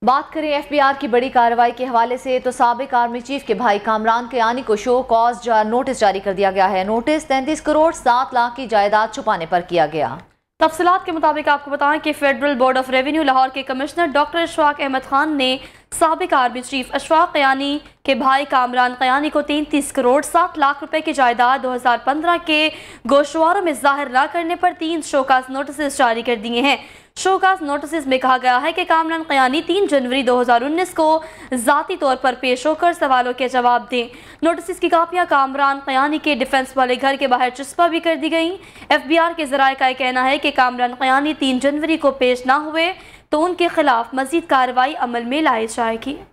बात करें एफबीआर की बड़ी कार्रवाई के हवाले से तो साबिक आर्मी चीफ के भाई कामरान कयानी को शो कॉज नोटिस जारी कर दिया गया है। नोटिस 33 करोड़ 7 लाख की जायदाद छुपाने पर किया गया। तफसीलात के मुताबिक आपको बताएं कि federal board of revenue Lahore के कमिश्नर डॉक्टर अशफाक अहमद खान ने साबिक आर्मी चीफ अशफाक कयानी के भाई कामरान कयानी को 33 करोड़ 7 लाख रुपए की जायदाद 2015 के गोशवारों में जाहिर न करने पर 3 शोकास नोटिस जारी कर दिए हैं। शोकास नोटिस में कहा गया है कि कामरान कयानी 3 जनवरी 2019 को ज़ाती तौर पर पेश होकर सवालों के जवाब दें। नोटिस की कापियां कामरान कयानी के डिफेंस वाले घर के बाहर चस्पा भी कर दी गई। एफबीआर के ज़राए का कहना है कि कामरान कयानी 3 जनवरी को पेश ना हुए तो उनके खिलाफ मजीद कार्रवाई अमल में लाई जाएगी।